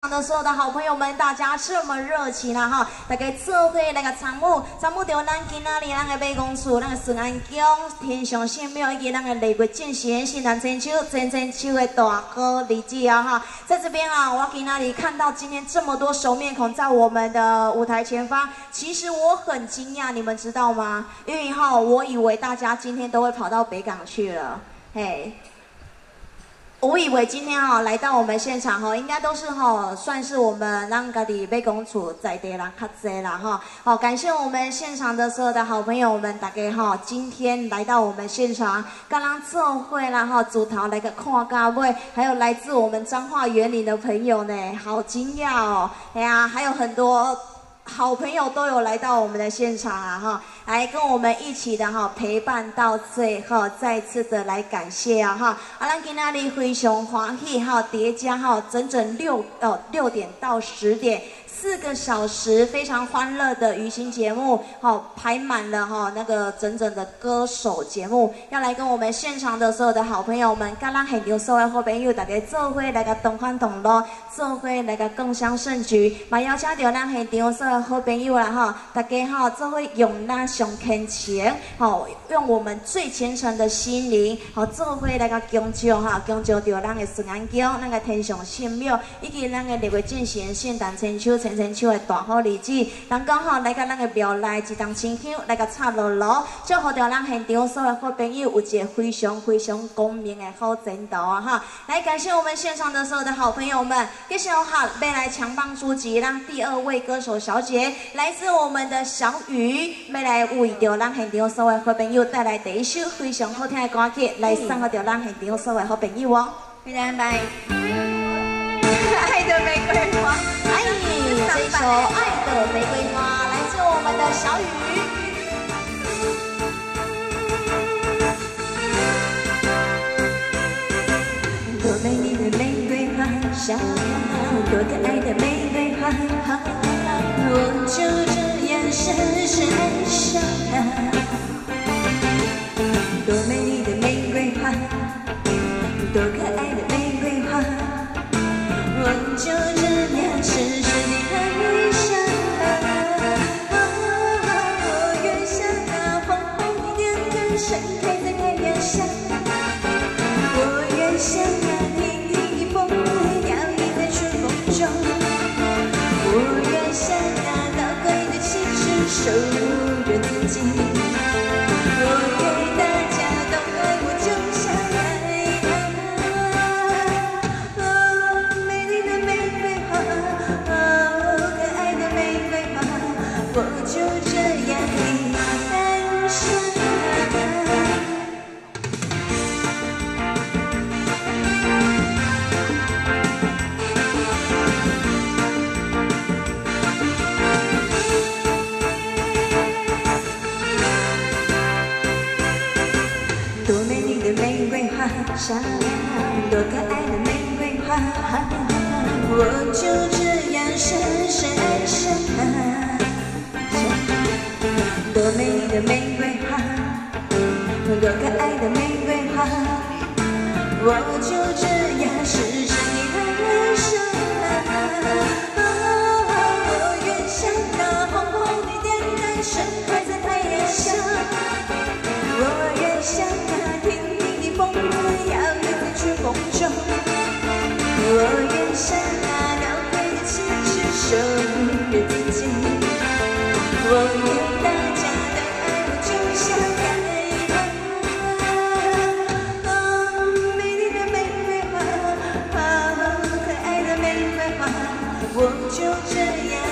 的所有的好朋友们，大家这么热情啊哈！大家做伙来个参悟，参悟到咱今仔日咱的马公厝、咱的顺安宫、天上圣庙以及咱的礼月进贤、新南千秋、千秋的大好日子啊哈！在这边啊，我今仔日看到今天这么多熟面孔在我们的舞台前方，其实我很惊讶，你们知道吗？因为哈，我以为大家今天都会跑到北港去了，嘿。我以为今天来到我们现场应该都是算是我们咱家己马公厝在地人较济啦感谢我们现场的所有的好朋友们，大家今天来到我们现场，跟咱做伙啦组头来个看到尾，还有来自我们彰化园林的朋友呢，好惊讶哦！哎呀，还有很多好朋友都有来到我们的现场啊来跟我们一起的陪伴到最后，再次的来感谢啊咱今仔日非常欢喜叠加整整6点到10点。4个小时非常欢乐的娱乐节目，排满了那个整整的歌手节目，要来跟我们现场的所有的好朋友们，跟咱现场所有的好朋友，大家做伙来个同欢同乐，做伙来个共襄盛举，嘛邀请到咱现场所有的好朋友啦大家做伙用咱上虔诚用我们最虔诚的心灵做伙来个恭祝恭祝到咱的顺安宫、咱的天上圣庙，以及咱的礼月进贤、圣诞千秋、千秋的大好日子，人讲来到咱的庙内一当清香，来个插落落，祝福到咱现场所有好朋友有一个非常非常光明的好前途啊来感谢我们现场的所有的好朋友们，接下来来强棒出击，让第2位歌手小姐来自我们的小雨，要来为着咱现场所有的好朋友带来第一首非常好听的歌曲，来送给到咱现场所有的好朋友哦。非常拜。爱的玫瑰花，这首《爱的玫瑰花》来自我们的小雨。多美丽的玫瑰花，香，多可爱的玫瑰花，我就这样深深爱上它。多美丽的玫瑰花，多可爱的玫瑰花。我就这样深深地爱上它，我愿像那红红的莲根盛开在太阳下，我愿像那亭亭的风摇曳在春风中，我愿像那高贵的气质守护着自己，我愿大家都爱我就像爱它。美丽的玫瑰花，可爱的玫瑰花，我就这样地爱上它。多美丽的玫瑰花香，多可爱的玫瑰花，我就这样深深爱上它。多美丽的玫瑰花，多可爱的玫瑰花，我就这样深深地爱上它。我愿像那红红的莲根盛开在太阳下，我愿像那亭亭的风摇曳在春风中，我愿像那高贵的气质守护着自己，我愿大家都爱我就像爱它。美丽的玫瑰花，可爱的玫瑰花，我就这样